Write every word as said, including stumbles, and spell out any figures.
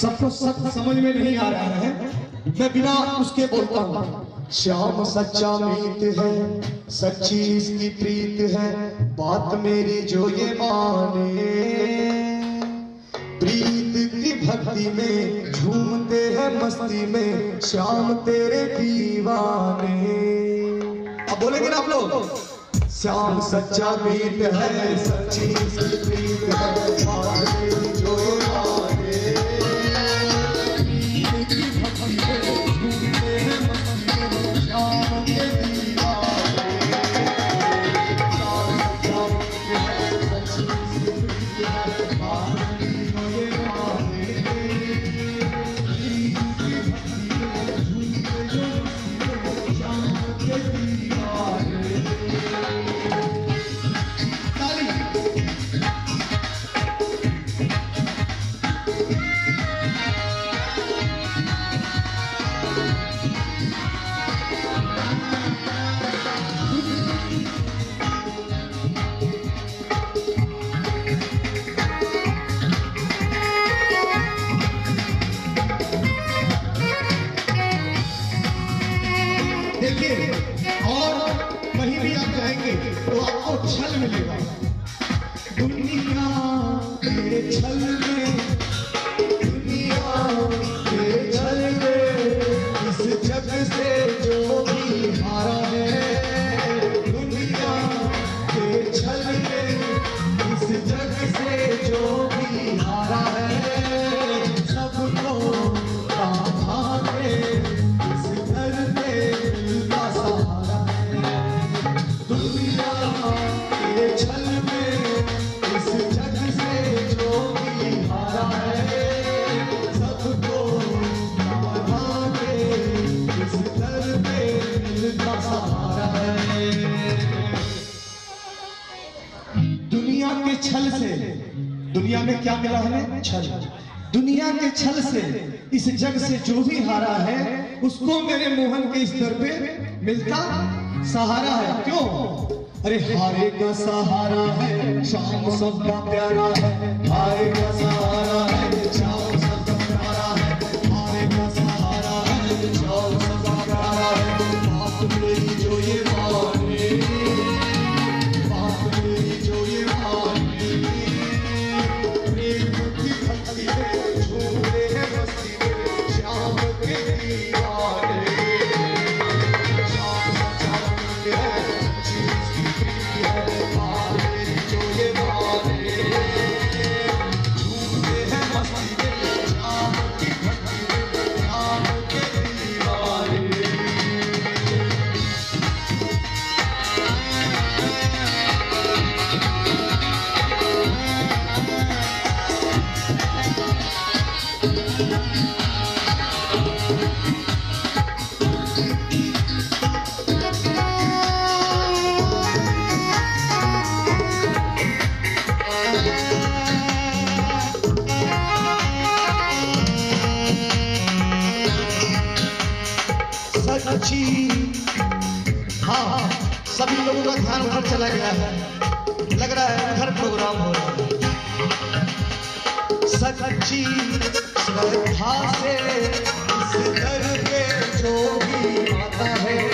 सबको सब समझ में नहीं आ रहा है, मैं बिना उसके बोलता हूँ। श्याम सच्चा मीत है, सच्ची इसकी प्रीत है, बात मेरी जो ये माने, प्रीत की भक्ति में झूमते हैं मस्ती में श्याम तेरे दीवाने। अब बोलेंगे ना आप लोग, श्याम सच्चा मीत है, सच्ची इसकी प्रीत है, बात मेरी जो ये माने, प्रीत की भक्ति में झूमते हैं मस्ती में श्याम तेरे दीवाने। श्याम सच्चा मीत है, सच्ची इसकी प्रीत है, बात मेरी जो ये माने, प्रीत की भक्ति में झूमते हैं मस्ती में श्याम तेरे दीवाने। देखिए, और कहीं भी आप जाएंगे तो आपको छल मिलेगा। दुनिया के छल में, दुनिया के छल में, इस जग से जो भी हारा है, दुनिया के छल में, इस जग से जो भी हारा है, सबको ताना के इस घर पे मिलता सहारा है। दुनिया के छल में, इस जग से जो भी हारा है, सबको ताना के इस घर पे मिलता सहारा है। दुनिया के छल से, दुनिया में क्या मिला हमें? छल। दुनिया के छल से इस जग से जो भी हारा है, उसको मेरे मोहन के इस दर पे मिलता सहारा है। क्यों? अरे हारे का सहारा है, शाम सबका प्यारा है, हारे का सहारा है, शाम सबका प्यारा है, हारे का सहारा है, शाम सबका प्यारा है। बात मेरी जो ये माने, बात मेरी जो ये माने, प्रेम की भक्ति में झूमते हैं मस्ती में श्याम के दीवाने। श्याम सच्चा मीत है, सच्ची इसकी प्रीत है, बात मेरी जो ये माने, झूमते हैं मस्ती में श्याम की भक्ति में श्याम के दीवाने। सच्ची, हाँ, सभी लोगों का ध्यान उधर चला गया है, लग रहा है उधर प्रोग्राम हो रहा है। सच्ची श्रद्धा से इस दर पे जो भी आता है,